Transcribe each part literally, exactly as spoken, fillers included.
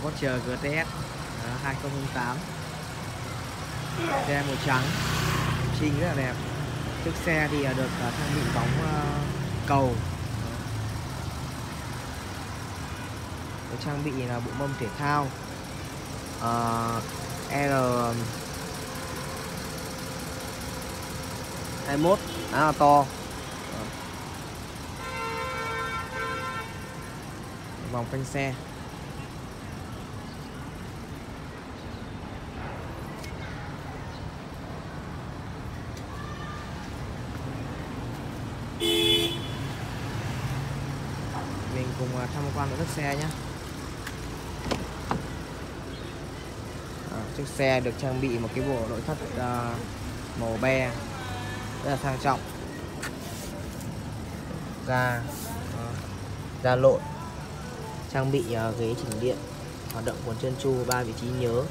Porsche giê tê ét hai không không tám, xe màu trắng trinh rất là đẹp. Chiếc xe thì được trang bị bóng cầu, được trang bị là bộ mâm thể thao uh, R hai mốt khá là to. Vòng quanh xe. Mình cùng tham quan một chiếc xe nhé. À, chiếc xe được trang bị một cái bộ nội thất uh, màu be rất là sang trọng. Ga uh, ga lộn, trang bị uh, ghế chỉnh điện, hoạt động cuốn trơn tru, ba vị trí nhớ.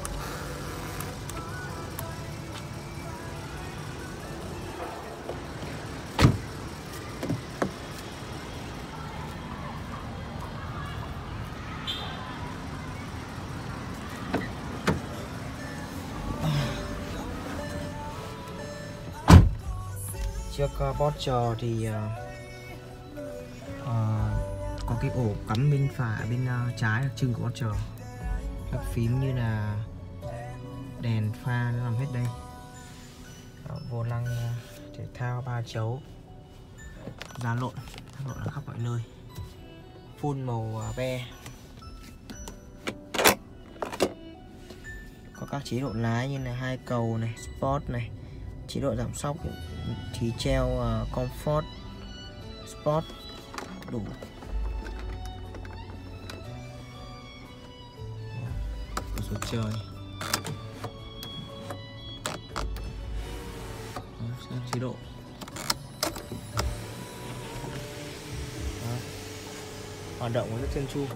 Chiếc uh, Porsche thì uh, uh, có cái ổ cắm bên phải bên uh, trái đặc trưng của Porsche. Các phím như là đèn pha nó nằm hết đây. Đó, vô lăng uh, thể thao ba chấu, giá lộn, lộn ở khắp mọi nơi. Full màu uh, be. Có các chế độ lái như là hai cầu này, Sport này, chế độ giảm sóc thì treo uh, Comfort, Sport đủ. Cửa sổ trời. Đó, chế độ. Đó. Hoạt động rất trơn tru.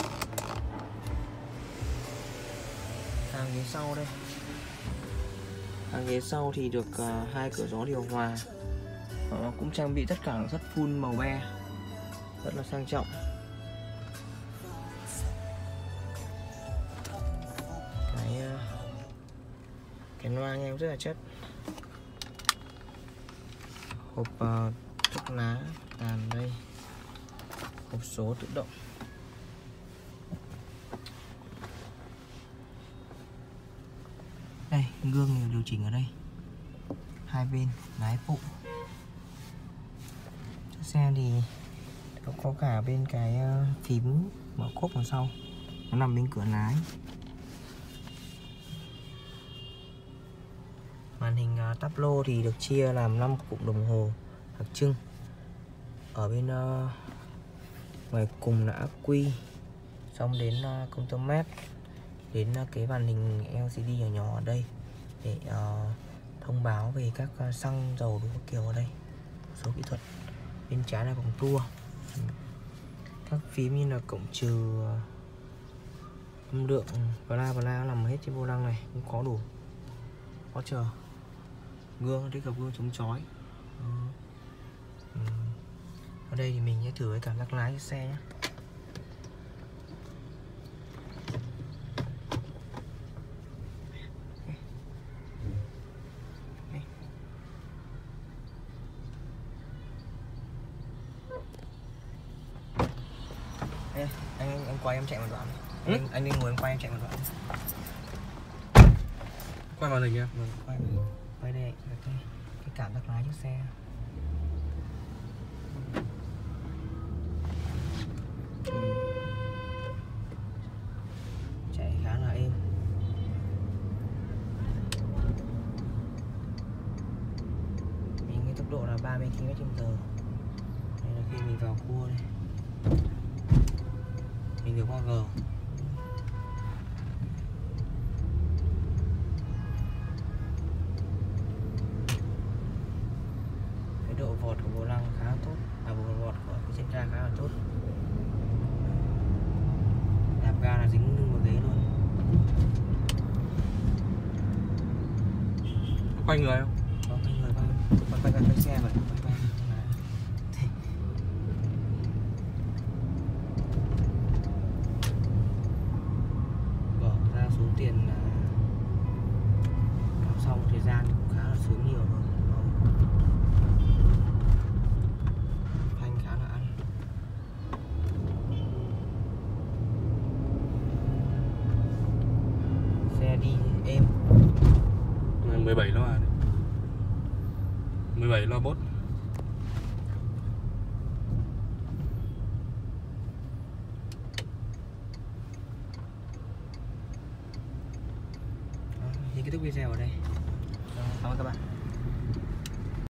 Hàng ghế sau đây. Hàng ghế sau thì được uh, hai cửa gió điều hòa. Nó cũng trang bị tất cả rất full màu be, rất là sang trọng. Cái uh, cái loa nghe rất là chất. Hộp uh, thuốc lá tàn đây. Hộp số tự động. Đây, gương điều chỉnh ở đây. Hai bên lái phụ. Chiếc xe thì nó có cả bên cái phím mở cốp đằng sau, nó nằm bên cửa lái. Màn hình táp lô thì được chia làm năm cụm đồng hồ đặc trưng. Ở bên uh, ngoài cùng là ắc quy, xong đến uh, công tơ mét, đến uh, cái màn hình lờ xê đê nhỏ nhỏ ở đây để uh, thông báo về các uh, xăng dầu đủ kiểu ở đây, số kỹ thuật. Bên trái là vòng tua, các phím như là cộng trừ, âm lượng, bla bla nằm hết trên vô lăng này, cũng có đủ. Có chờ gương, tích hợp gương chống chói. Ừ. Ừ. Ở đây thì mình sẽ thử cái cảm giác lái xe nhé. Ê, anh, anh anh quay em chạy một đoạn. Ừ? Anh anh nên ngồi em quay em chạy một đoạn. Quay màn hình kìa. Vâng, quay quay đây cái, cái cảm giác lái chiếc xe. Ừ. Chạy khá là êm. Mình cái tốc độ là ba mươi ki lô mét trên giờ. Đây là khi mình vào cua đây. Mình được qua G. Cái độ vọt của vô lăng khá là tốt, à bộ vọt của cái chân ga khá là tốt. Đạp ga là dính vào ghế luôn. Có quay người không? Có quay người, quay quay quay, quay, quay xe vậy, quay quay. gian cũng khá là sướng nhiều rồi. Đó. Phanh khá là ăn. Xe đi êm. mười bảy loa đấy. mười bảy loa bốt. Thì kết thúc video ở đây. Cảm ơn các bạn.